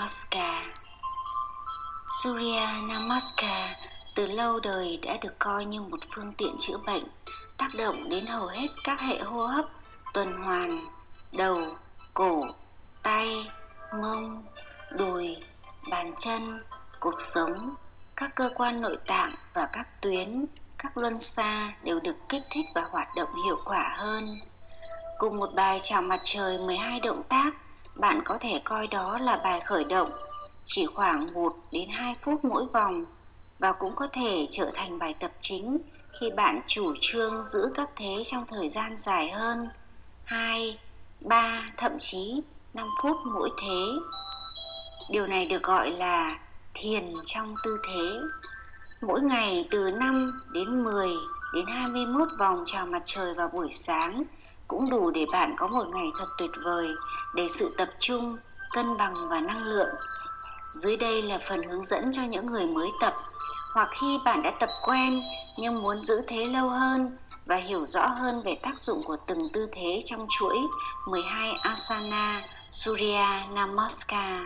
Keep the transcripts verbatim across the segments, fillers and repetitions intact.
Namaskar. Surya Namaskar từ lâu đời đã được coi như một phương tiện chữa bệnh, tác động đến hầu hết các hệ hô hấp, tuần hoàn, đầu, cổ, tay, mông, đùi, bàn chân, cột sống, các cơ quan nội tạng và các tuyến, các luân xa đều được kích thích và hoạt động hiệu quả hơn. Cùng một bài chào mặt trời mười hai động tác, bạn có thể coi đó là bài khởi động, chỉ khoảng một đến hai phút mỗi vòng, và cũng có thể trở thành bài tập chính khi bạn chủ trương giữ các thế trong thời gian dài hơn, hai, ba, thậm chí năm phút mỗi thế. Điều này được gọi là thiền trong tư thế. Mỗi ngày từ năm đến mười đến hai mươi mốt vòng chào mặt trời vào buổi sáng cũng đủ để bạn có một ngày thật tuyệt vời để sự tập trung, cân bằng và năng lượng. Dưới đây là phần hướng dẫn cho những người mới tập, hoặc khi bạn đã tập quen nhưng muốn giữ thế lâu hơn và hiểu rõ hơn về tác dụng của từng tư thế trong chuỗi mười hai Asana Surya Namaskar.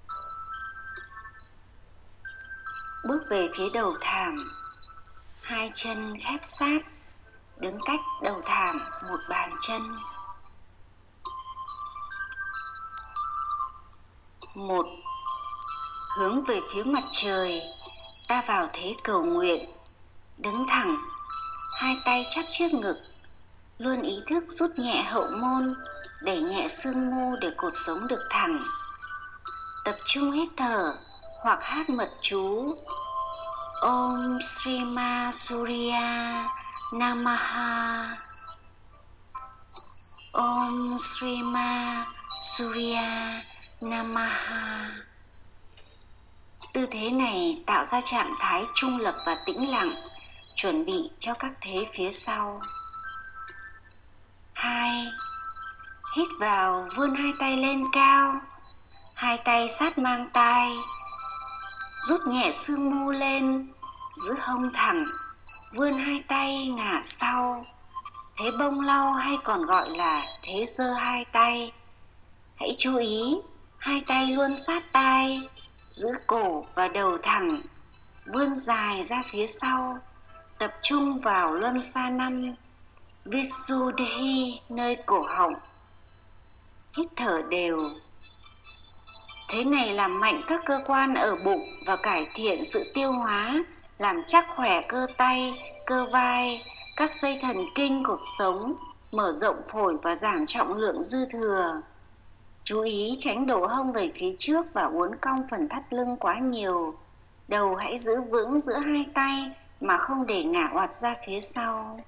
Bước về phía đầu thảm, hai chân khép sát, đứng cách đầu thảm một bàn chân. Một. Hướng về phía mặt trời, ta vào thế cầu nguyện, đứng thẳng, hai tay chắp trước ngực, luôn ý thức rút nhẹ hậu môn, đẩy nhẹ xương mu để cột sống được thẳng. Tập trung hít thở hoặc hát mật chú Om Srima Surya Namaha. Om Srima Surya Namaha. Tư thế này tạo ra trạng thái trung lập và tĩnh lặng, chuẩn bị cho các thế phía sau. Hai. Hít vào, vươn hai tay lên cao, hai tay sát mang tai, rút nhẹ xương mu lên, giữ hông thẳng, vươn hai tay ngả sau. Thế bông lau hay còn gọi là thế giơ hai tay. Hãy chú ý, hai tay luôn sát tai, giữ cổ và đầu thẳng, vươn dài ra phía sau, tập trung vào luân xa năm, Visuddhi nơi cổ họng. Hít thở đều. Thế này làm mạnh các cơ quan ở bụng và cải thiện sự tiêu hóa, làm chắc khỏe cơ tay, cơ vai, các dây thần kinh cột sống, mở rộng phổi và giảm trọng lượng dư thừa. Chú ý tránh đổ hông về phía trước và uốn cong phần thắt lưng quá nhiều. Đầu hãy giữ vững giữa hai tay mà không để ngả oặt ra phía sau.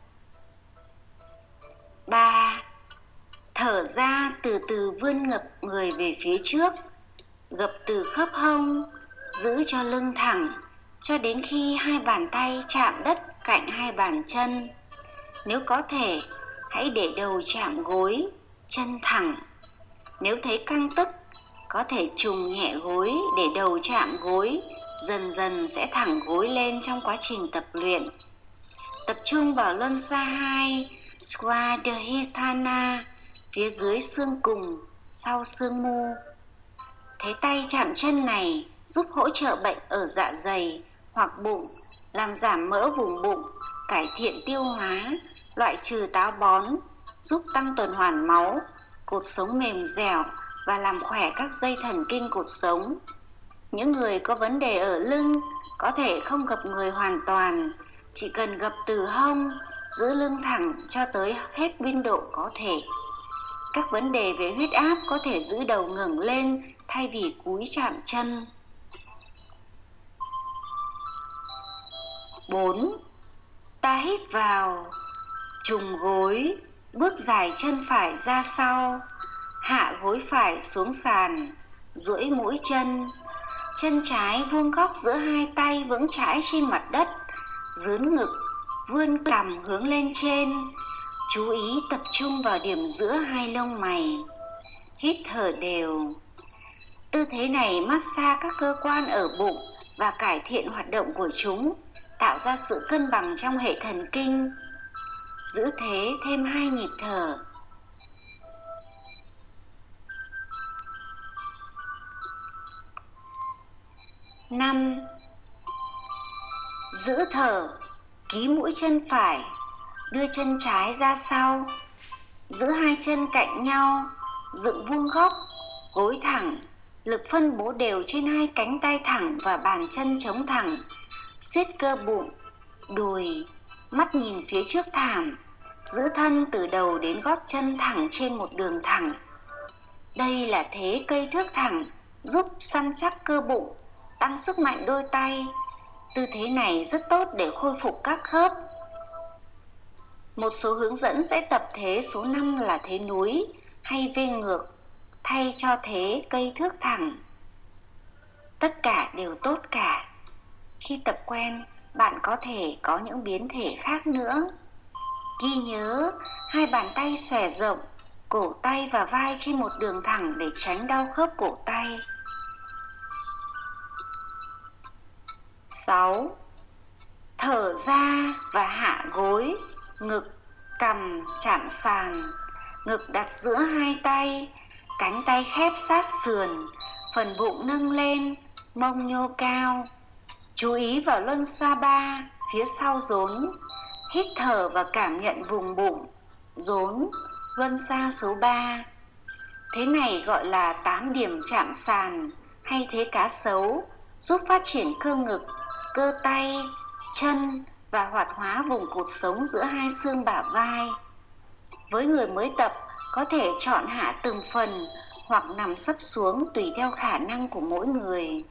Ba. Thở ra, từ từ vươn ngập người về phía trước, gập từ khớp hông, giữ cho lưng thẳng cho đến khi hai bàn tay chạm đất cạnh hai bàn chân. Nếu có thể, hãy để đầu chạm gối, chân thẳng. Nếu thấy căng tức, có thể trùng nhẹ gối để đầu chạm gối, dần dần sẽ thẳng gối lên trong quá trình tập luyện. Tập trung vào luân xa hai, Swadhisthana, phía dưới xương cùng, sau xương mu. Thế tay chạm chân này giúp hỗ trợ bệnh ở dạ dày hoặc bụng, làm giảm mỡ vùng bụng, cải thiện tiêu hóa, loại trừ táo bón, giúp tăng tuần hoàn máu, cột sống mềm dẻo và làm khỏe các dây thần kinh cột sống. Những người có vấn đề ở lưng có thể không gập người hoàn toàn, chỉ cần gập từ hông, giữ lưng thẳng cho tới hết biên độ có thể. Các vấn đề về huyết áp có thể giữ đầu ngẩng lên thay vì cúi chạm chân. Bốn. Ta hít vào, trùng gối, bước dài chân phải ra sau, hạ gối phải xuống sàn, duỗi mũi chân, chân trái vuông góc giữa hai tay vững chãi trên mặt đất, dướn ngực, vươn cằm hướng lên trên. Chú ý tập trung vào điểm giữa hai lông mày. Hít thở đều. Tư thế này massage các cơ quan ở bụng và cải thiện hoạt động của chúng, tạo ra sự cân bằng trong hệ thần kinh. Giữ thế thêm hai nhịp thở. năm. Giữ thở, ký mũi chân phải, đưa chân trái ra sau, giữ hai chân cạnh nhau, dựng vuông góc, gối thẳng, lực phân bố đều trên hai cánh tay thẳng và bàn chân chống thẳng, siết cơ bụng, đùi, mắt nhìn phía trước thảm, giữ thân từ đầu đến gót chân thẳng trên một đường thẳng. Đây là thế cây thước thẳng, giúp săn chắc cơ bụng, tăng sức mạnh đôi tay. Tư thế này rất tốt để khôi phục các khớp. Một số hướng dẫn sẽ tập thế số năm là thế núi hay V ngược thay cho thế cây thước thẳng. Tất cả đều tốt cả. Khi tập quen, bạn có thể có những biến thể khác nữa. Ghi nhớ, hai bàn tay xòe rộng, cổ tay và vai trên một đường thẳng để tránh đau khớp cổ tay. sáu. Thở ra và hạ gối, ngực, cằm chạm sàn, ngực đặt giữa hai tay, cánh tay khép sát sườn, phần bụng nâng lên, mông nhô cao. Chú ý vào luân xa ba, phía sau rốn. Hít thở và cảm nhận vùng bụng, rốn, luân xa số ba. Thế này gọi là tám điểm chạm sàn hay thế cá sấu, giúp phát triển cơ ngực, cơ tay, chân và hoạt hóa vùng cột sống giữa hai xương bả vai. Với người mới tập, có thể chọn hạ từng phần hoặc nằm sấp xuống tùy theo khả năng của mỗi người.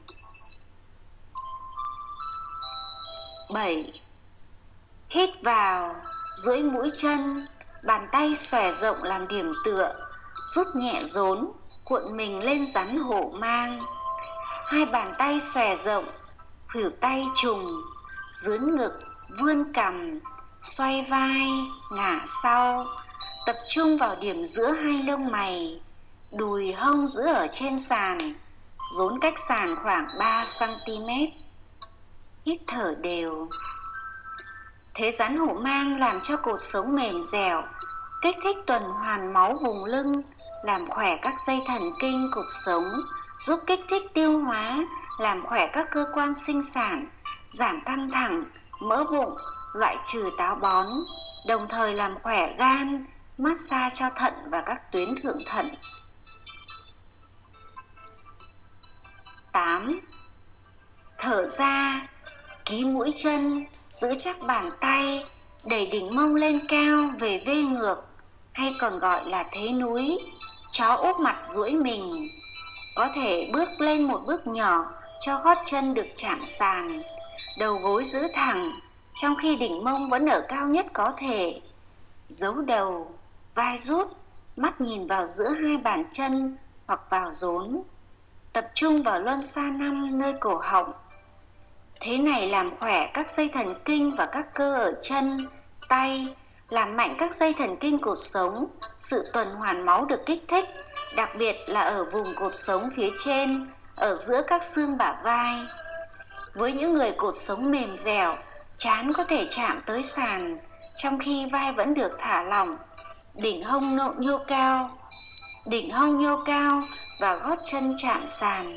bảy. Hít vào, duỗi mũi chân, bàn tay xòe rộng làm điểm tựa, rút nhẹ rốn, cuộn mình lên rắn hổ mang. Hai bàn tay xòe rộng, khuỷu tay trùng, dướn ngực, vươn cằm, xoay vai, ngả sau, tập trung vào điểm giữa hai lông mày, đùi hông giữ ở trên sàn, rốn cách sàn khoảng ba xăng ti mét. Hít thở đều. Thế rắn hổ mang làm cho cột sống mềm dẻo, kích thích tuần hoàn máu vùng lưng, làm khỏe các dây thần kinh cột sống, giúp kích thích tiêu hóa, làm khỏe các cơ quan sinh sản, giảm căng thẳng, mỡ bụng, loại trừ táo bón, đồng thời làm khỏe gan, massage cho thận và các tuyến thượng thận. tám. Thở ra, ký mũi chân, giữ chắc bàn tay, đẩy đỉnh mông lên cao về V ngược, hay còn gọi là thế núi, chó úp mặt duỗi mình. Có thể bước lên một bước nhỏ cho gót chân được chạm sàn, đầu gối giữ thẳng, trong khi đỉnh mông vẫn ở cao nhất có thể. Giấu đầu, vai rút, mắt nhìn vào giữa hai bàn chân hoặc vào rốn. Tập trung vào luân xa năm nơi cổ họng. Thế này làm khỏe các dây thần kinh và các cơ ở chân, tay, làm mạnh các dây thần kinh cột sống, sự tuần hoàn máu được kích thích, đặc biệt là ở vùng cột sống phía trên, ở giữa các xương bả vai. Với những người cột sống mềm dẻo, trán có thể chạm tới sàn, trong khi vai vẫn được thả lỏng, đỉnh hông nhô cao, đỉnh hông nhô cao và gót chân chạm sàn.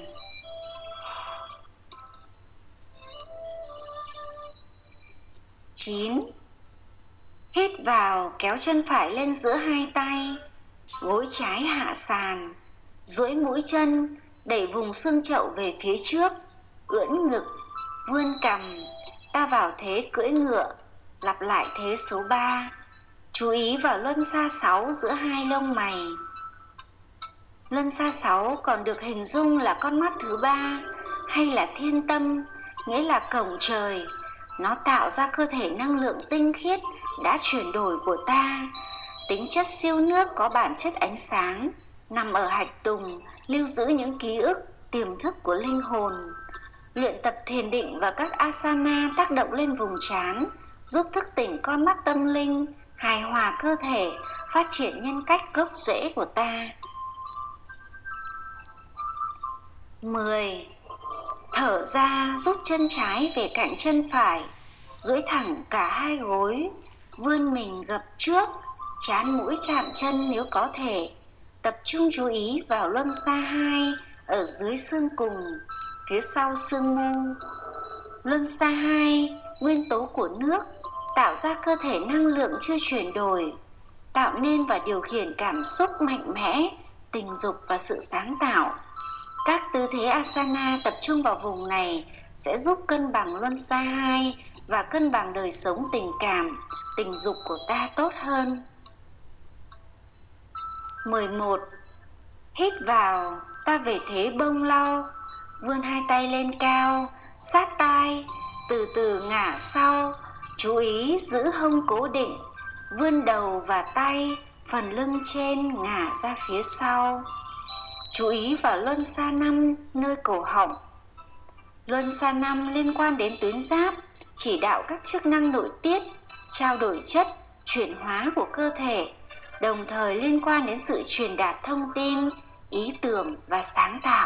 chín. Hít vào, kéo chân phải lên giữa hai tay, gối trái hạ sàn, duỗi mũi chân, đẩy vùng xương chậu về phía trước, ưỡn ngực, vươn cằm, ta vào thế cưỡi ngựa, lặp lại thế số ba. Chú ý vào luân xa sáu giữa hai lông mày. Luân xa sáu còn được hình dung là con mắt thứ ba hay là thiên tâm, nghĩa là cổng trời. Nó tạo ra cơ thể năng lượng tinh khiết đã chuyển đổi của ta. Tính chất siêu nước có bản chất ánh sáng, nằm ở hạch tùng, lưu giữ những ký ức, tiềm thức của linh hồn. Luyện tập thiền định và các asana tác động lên vùng trán, giúp thức tỉnh con mắt tâm linh, hài hòa cơ thể, phát triển nhân cách gốc rễ của ta. mười. Thở ra, rút chân trái về cạnh chân phải, duỗi thẳng cả hai gối, vươn mình gập trước, trán mũi chạm chân nếu có thể. Tập trung chú ý vào luân xa hai ở dưới xương cùng, phía sau sương mù. Luân xa hai, nguyên tố của nước, tạo ra cơ thể năng lượng chưa chuyển đổi, tạo nên và điều khiển cảm xúc mạnh mẽ, tình dục và sự sáng tạo. Các tư thế asana tập trung vào vùng này sẽ giúp cân bằng luân xa hai và cân bằng đời sống tình cảm, tình dục của ta tốt hơn. mười một. Hít vào, ta về thế bông lau, vươn hai tay lên cao, sát tai, từ từ ngả sau, chú ý giữ hông cố định, vươn đầu và tay, phần lưng trên ngả ra phía sau. Chú ý vào luân xa năm nơi cổ họng. Luân xa năm liên quan đến tuyến giáp, chỉ đạo các chức năng nội tiết, trao đổi chất, chuyển hóa của cơ thể, đồng thời liên quan đến sự truyền đạt thông tin, ý tưởng và sáng tạo.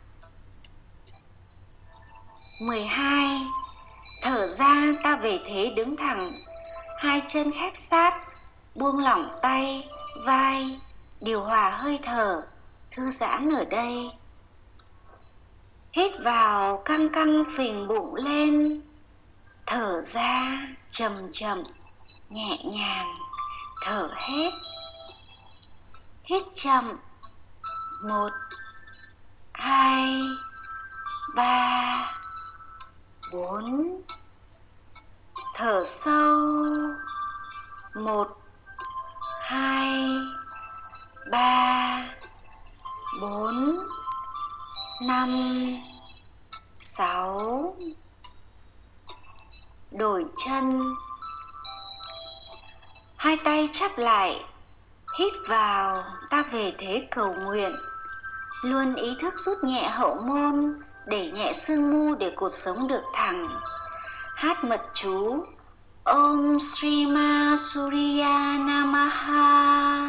mười hai. Thở ra, ta về thế đứng thẳng, hai chân khép sát, buông lỏng tay, vai, điều hòa hơi thở, thư giãn ở đây. Hít vào, căng căng phình bụng lên, thở ra, chậm chậm, nhẹ nhàng, thở hết. Hít chậm, một, hai, ba, bốn. Thở sâu, một, hai, ba, bốn, năm, sáu. Đổi chân. Hai tay chắp lại, hít vào, ta về thế cầu nguyện. Luôn ý thức rút nhẹ hậu môn, đẩy nhẹ xương mu để cột sống được thẳng. Hát mật chú Om Srima Surya Namaha.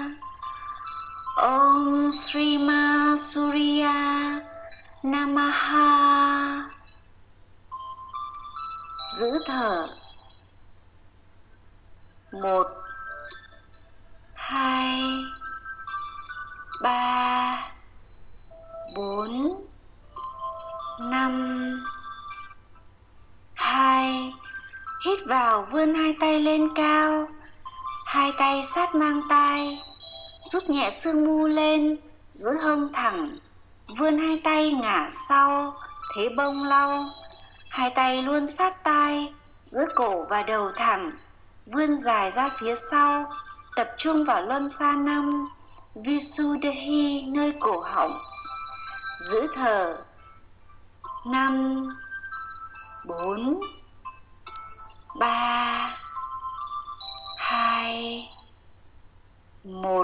Om Srima Surya Namaha. Giữ thở. Một, hai, ba, bốn, năm. Hai. Hít vào, vươn hai tay lên cao, hai tay sát mang tai, rút nhẹ xương mu lên, giữ hông thẳng, vươn hai tay ngả sau, thế bông lau, hai tay luôn sát tai, giữ cổ và đầu thẳng, vươn dài ra phía sau, tập trung vào luân xa năm, Visuddhi nơi cổ họng. Giữ thở. Năm, bốn, ba, hai, một.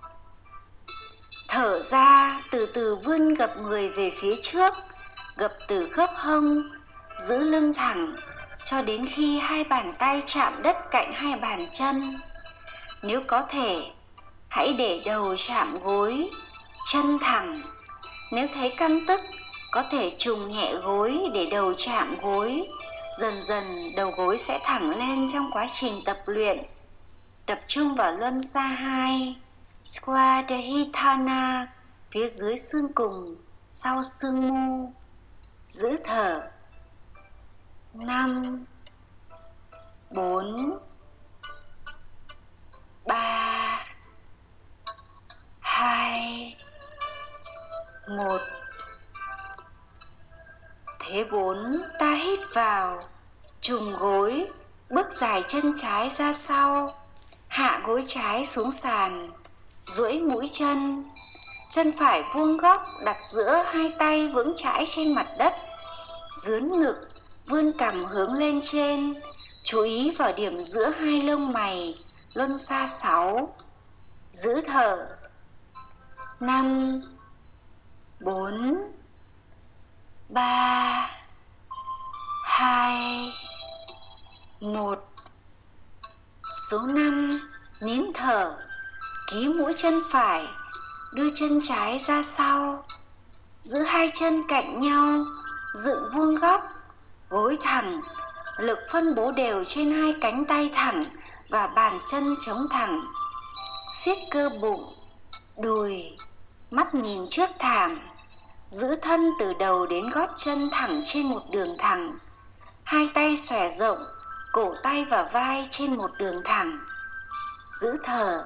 Thở ra, từ từ vươn gập người về phía trước, gập từ khớp hông, giữ lưng thẳng cho đến khi hai bàn tay chạm đất cạnh hai bàn chân. Nếu có thể, hãy để đầu chạm gối, chân thẳng. Nếu thấy căng tức, có thể trùng nhẹ gối để đầu chạm gối. Dần dần đầu gối sẽ thẳng lên trong quá trình tập luyện. Tập trung vào luân xa hai, Swadhyayana, phía dưới xương cùng, sau xương mu. Giữ thở. Năm, bốn, ba, hai, một. Thế bốn, ta hít vào, trùng gối, bước dài chân trái ra sau, hạ gối trái xuống sàn, duỗi mũi chân, chân phải vuông góc đặt giữa hai tay vững chãi trên mặt đất, dướn ngực, vươn cằm hướng lên trên, chú ý vào điểm giữa hai lông mày, luân xa sáu. Giữ thở. Năm, bốn, ba, hai, một. Số năm, nín thở, ký mũi chân phải, đưa chân trái ra sau, giữ hai chân cạnh nhau, dựng vuông góc, gối thẳng, lực phân bố đều trên hai cánh tay thẳng và bàn chân chống thẳng. Siết cơ bụng, đùi, mắt nhìn trước thảm, Giữ thân từ đầu đến gót chân thẳng trên một đường thẳng. Hai tay xòe rộng, cổ tay và vai trên một đường thẳng. Giữ thở.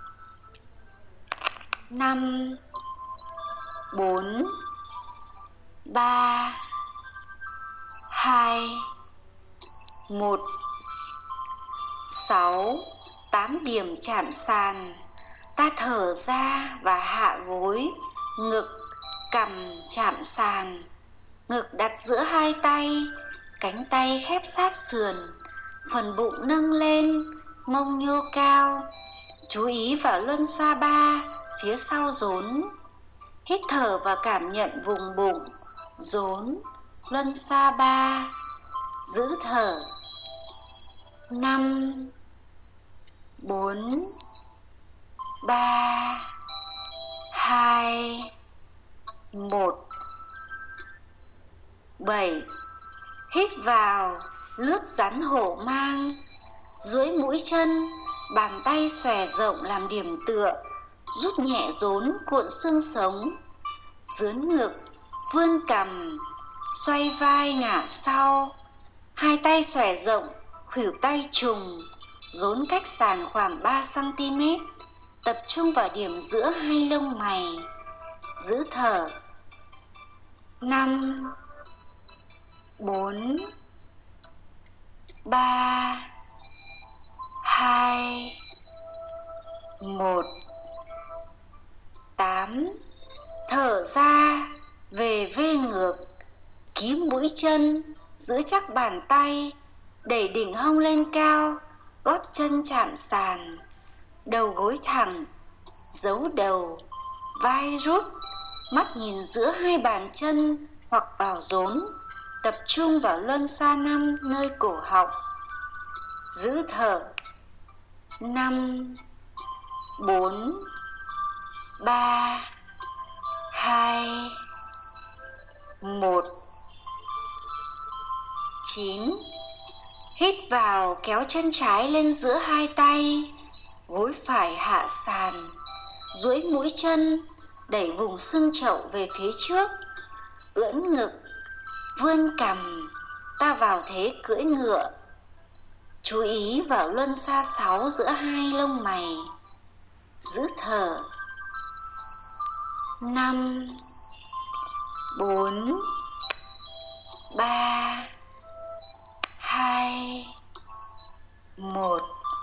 Năm, bốn, ba, hai, một. Sáu, tám điểm chạm sàn. Ta thở ra và hạ gối, ngực, cằm chạm sàn. Ngực đặt giữa hai tay, cánh tay khép sát sườn, phần bụng nâng lên, mông nhô cao. Chú ý vào luân xa ba, phía sau rốn. Hít thở và cảm nhận vùng bụng, rốn, luân xa ba. Giữ thở. Năm, bốn, ba, hai, một. Bảy. Hít vào, lướt rắn hổ mang. Duỗi mũi chân, bàn tay xòe rộng làm điểm tựa. Rút nhẹ rốn cuộn xương sống. Dướn ngực, vươn cằm, xoay vai ngả sau. Hai tay xòe rộng, khuỷu tay trùng. Rốn cách sàn khoảng ba xăng ti mét. Tập trung vào điểm giữa hai lông mày. Giữ thở. Năm, bốn, ba, hai, một. Tám. Thở ra, về vê ngược. Kím mũi chân, giữ chắc bàn tay, đẩy đỉnh hông lên cao, gót chân chạm sàn. Đầu gối thẳng, giấu đầu, vai rút, mắt nhìn giữa hai bàn chân hoặc vào rốn. Tập trung vào luân xa năm nơi cổ họng. Giữ thở. Năm, bốn, ba, hai, một. Chín. Hít vào, kéo chân trái lên giữa hai tay, gối phải hạ sàn. Duỗi mũi chân, đẩy vùng xương chậu về phía trước. Ưỡn ngực, vươn cằm, ta vào thế cưỡi ngựa. Chú ý vào luân xa sáu giữa hai lông mày. Giữ thở. Năm, bốn, ba, hai, một.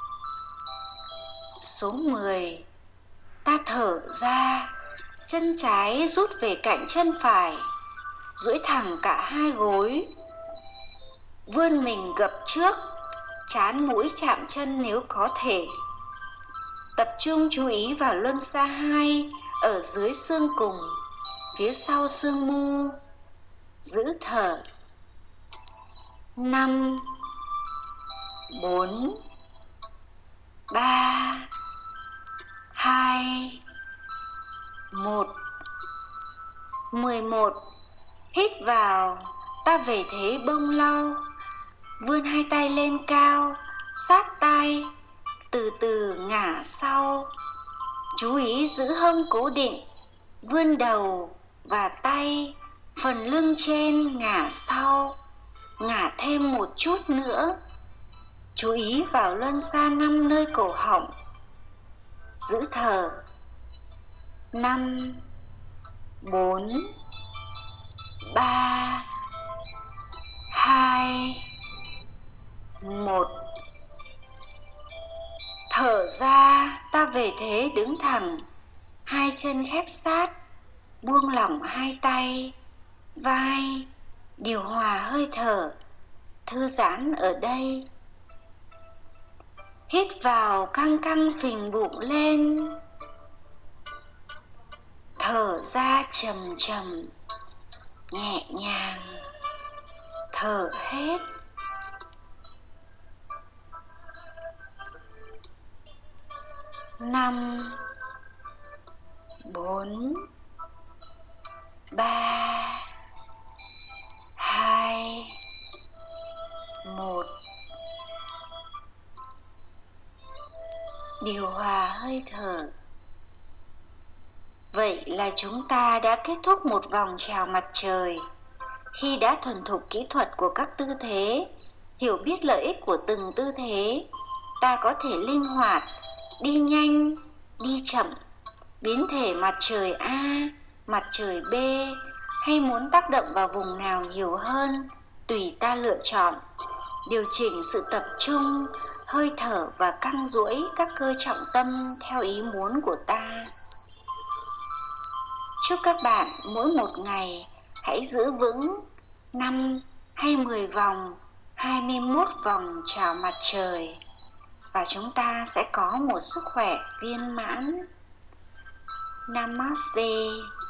Số mười. Ta thở ra, chân trái rút về cạnh chân phải, duỗi thẳng cả hai gối. Vươn mình gập trước, trán mũi chạm chân nếu có thể. Tập trung chú ý vào luân xa hai ở dưới xương cùng, phía sau xương mu. Giữ thở. Năm, bốn, ba, hai, một. Mười một. Hít vào, ta về thế bông lau. Vươn hai tay lên cao, sát tai, từ từ ngả sau. Chú ý giữ hông cố định, vươn đầu và tay, phần lưng trên ngả sau. Ngả thêm một chút nữa. Chú ý vào luân xa năm nơi cổ họng. Giữ thở. Năm, bốn, ba, hai, một. Thở ra, ta về thế đứng thẳng, hai chân khép sát, buông lỏng hai tay, vai, điều hòa hơi thở, thư giãn ở đây. Hít vào, căng căng phình bụng lên. Thở ra chậm chậm, nhẹ nhàng. Thở hết. Năm, bốn, ba, hai, một. Điều hòa hơi thở. Vậy là chúng ta đã kết thúc một vòng chào mặt trời. Khi đã thuần thục kỹ thuật của các tư thế, hiểu biết lợi ích của từng tư thế, ta có thể linh hoạt, đi nhanh, đi chậm, biến thể mặt trời A, mặt trời B, hay muốn tác động vào vùng nào nhiều hơn, tùy ta lựa chọn. Điều chỉnh sự tập trung, hơi thở và căng duỗi các cơ trọng tâm theo ý muốn của ta. Chúc các bạn mỗi một ngày hãy giữ vững năm hay mười vòng, hai mươi mốt vòng chào mặt trời, và chúng ta sẽ có một sức khỏe viên mãn. Namaste.